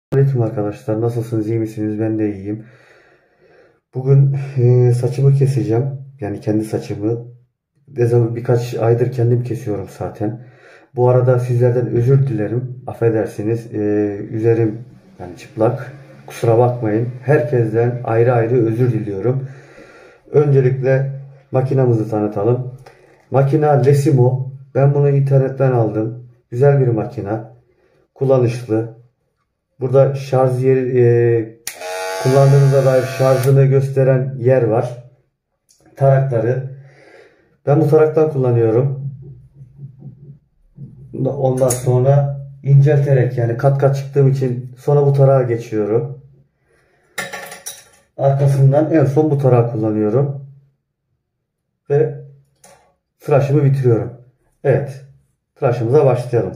Aleyküm arkadaşlar. Nasılsınız? İyi misiniz? Ben de iyiyim. Bugün saçımı keseceğim. Yani kendi saçımı. Ne zaman birkaç aydır kendim kesiyorum zaten. Bu arada sizlerden özür dilerim. Affedersiniz. Üzerim yani çıplak. Kusura bakmayın. Herkesten ayrı ayrı özür diliyorum. Öncelikle makinamızı tanıtalım. Makina Lesimo. Ben bunu internetten aldım. Güzel bir makina. Kullanışlı. Burada şarj yeri kullandığınızda dair şarjını gösteren yer var. Tarakları. Ben bu taraktan kullanıyorum. Ondan sonra incelterek yani kat kat çıktığım için sonra bu tarağa geçiyorum. Arkasından en son bu tarağı kullanıyorum. Ve tıraşımı bitiriyorum. Evet. Tıraşımıza başlayalım.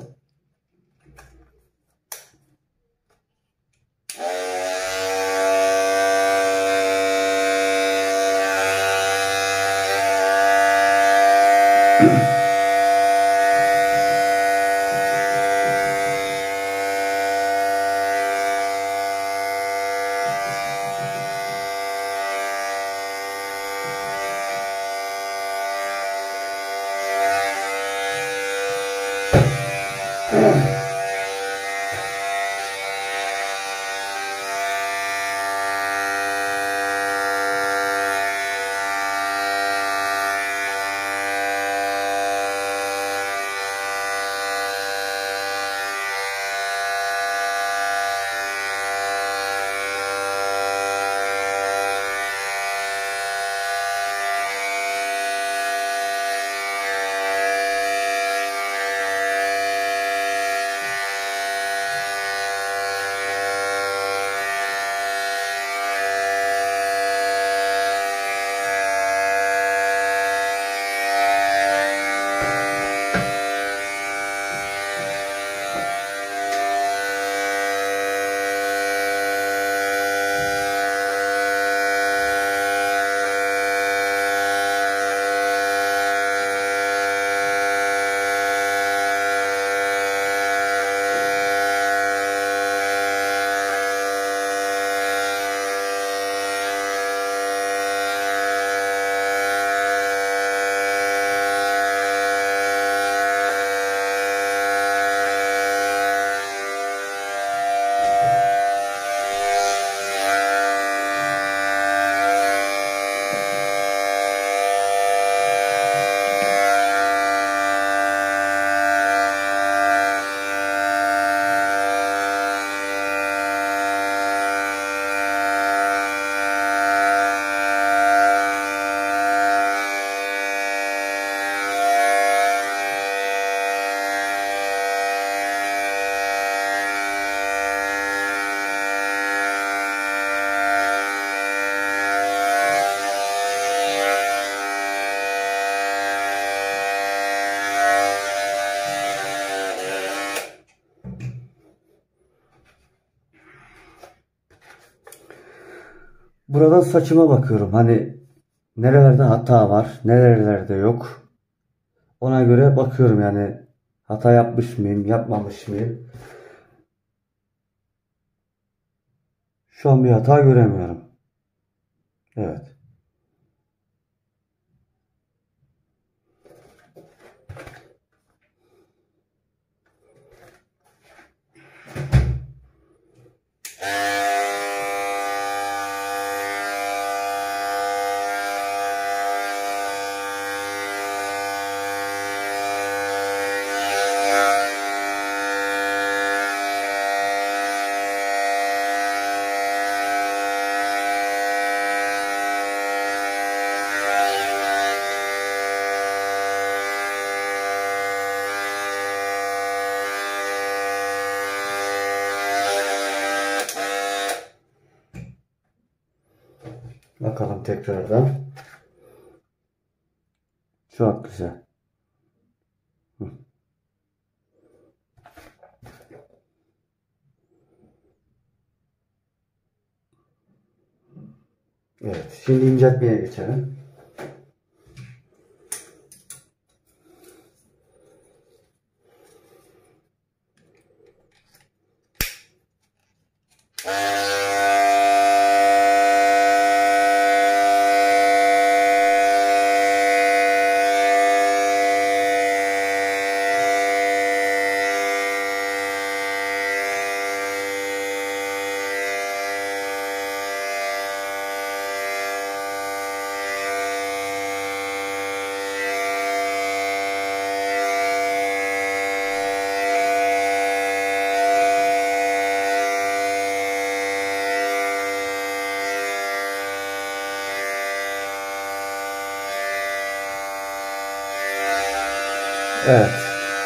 Buradan saçıma bakıyorum. Hani nerelerde hata var, nerelerde yok. Ona göre bakıyorum yani hata yapmış mıyım, yapmamış mıyım. Şu an bir hata göremiyorum. Evet. Bakalım tekrardan. Çok güzel. Evet. Şimdi inceltmeye geçelim. Evet.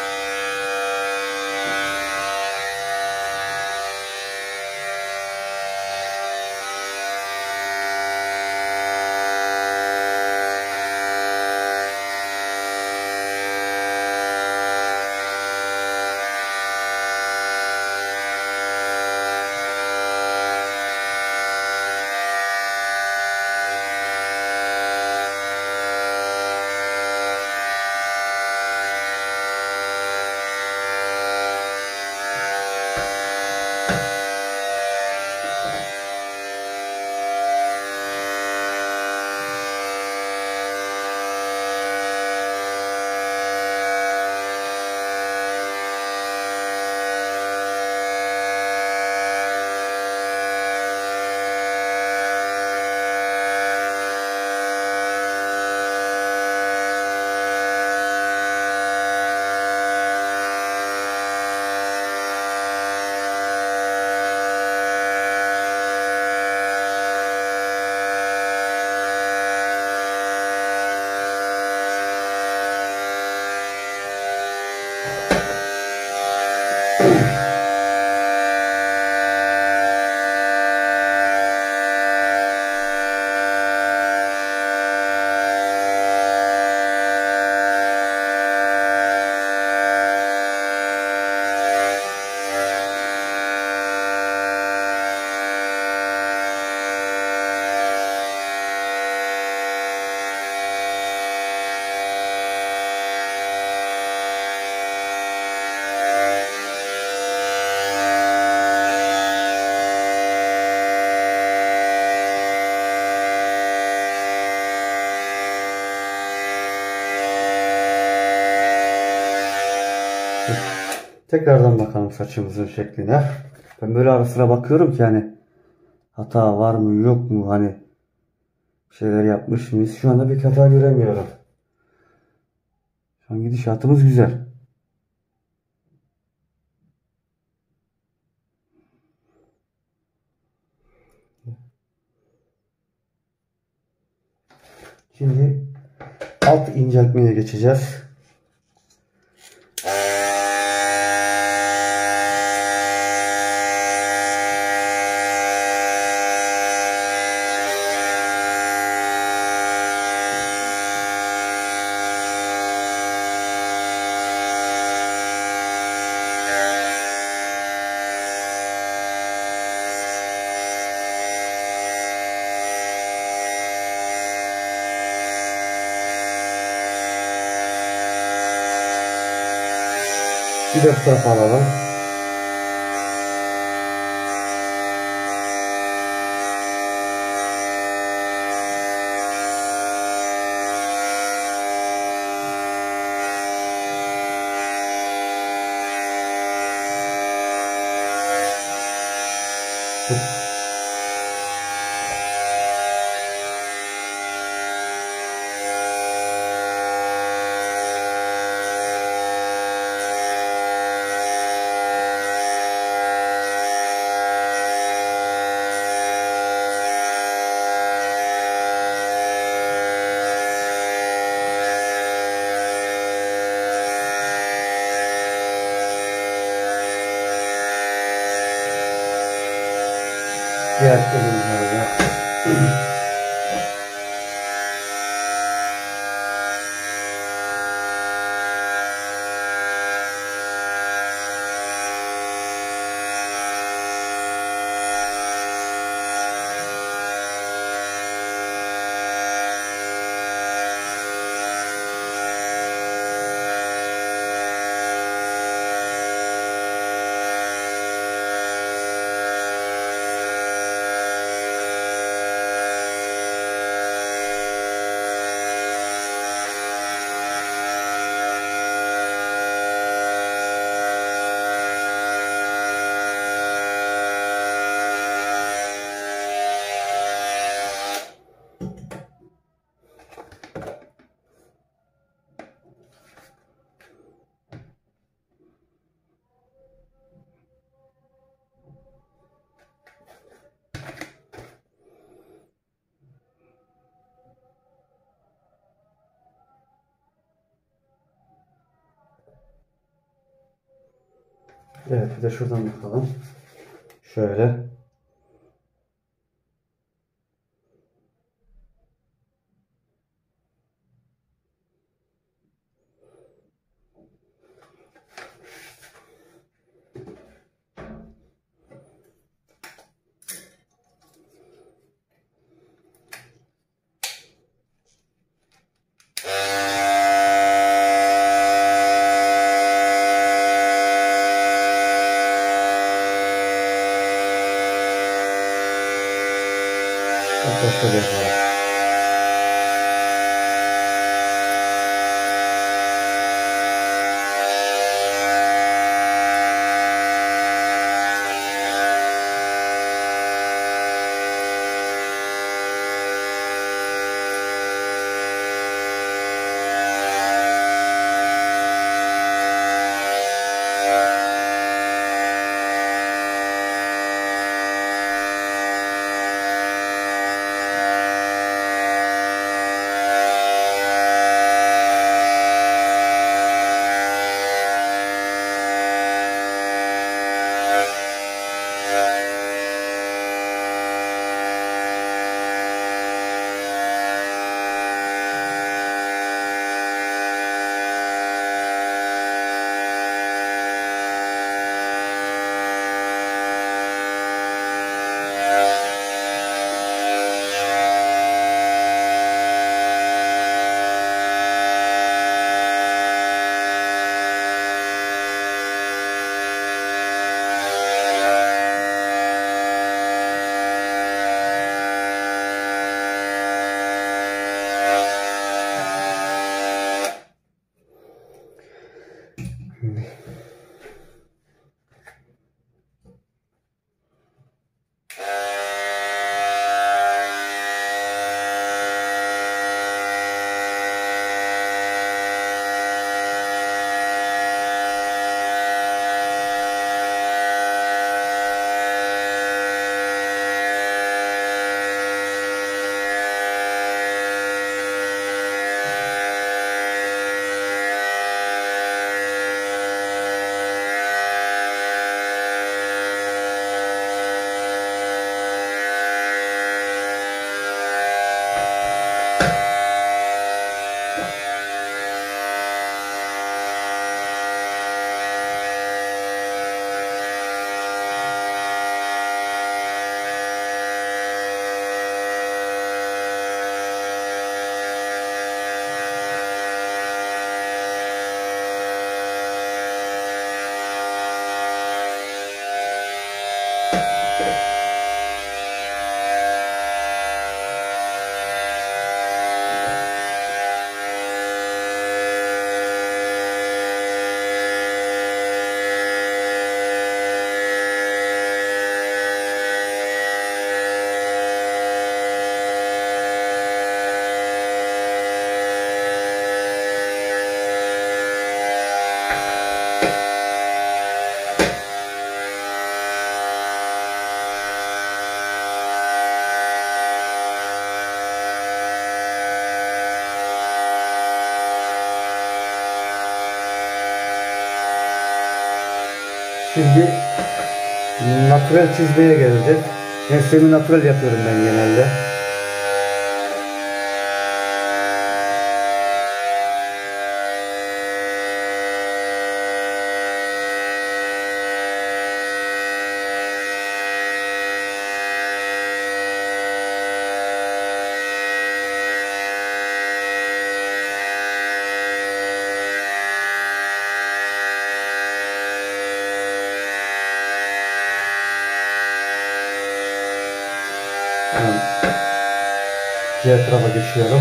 Tekrardan bakalım saçımızın şekline. Ben böyle ara sıra bakıyorum ki hani hata var mı yok mu, hani bir şeyler yapmış mıyız? Şu anda bir hata göremiyorum. Şu an gidişatımız güzel. Şimdi alt inceltmeye geçeceğiz. Bir de bu tarafa alalım. Diğer ürünlerde Evet, bir de şuradan bakalım. Şöyle. Hatta şöyle yapalım. Şimdi natürel çizmeye geleceğiz. Ben semi natürel yapıyorum ben genelde. Hemen diğer tarafa geçiyorum.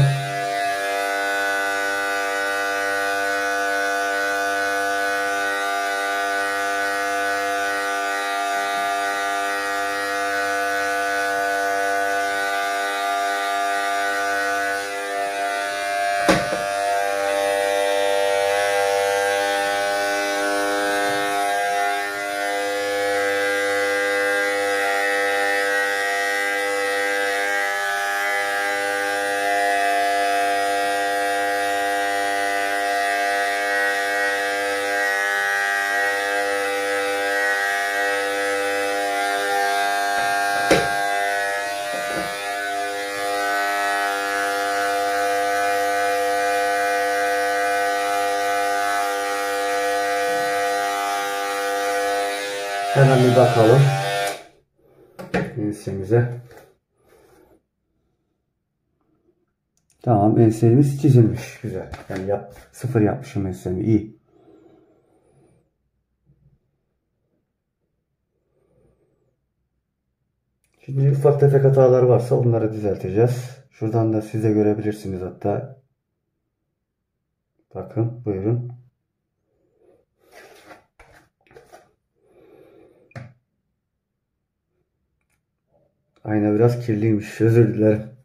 Hemen bir bakalım ensemize. Tamam, ensemiz çizilmiş. Güzel. Yani sıfır yapmışım ensemi. İyi. Şimdi ufak tefek hatalar varsa onları düzelteceğiz. Şuradan da siz de görebilirsiniz hatta. Bakın buyurun. Ayna biraz kirliymiş. Özür dilerim.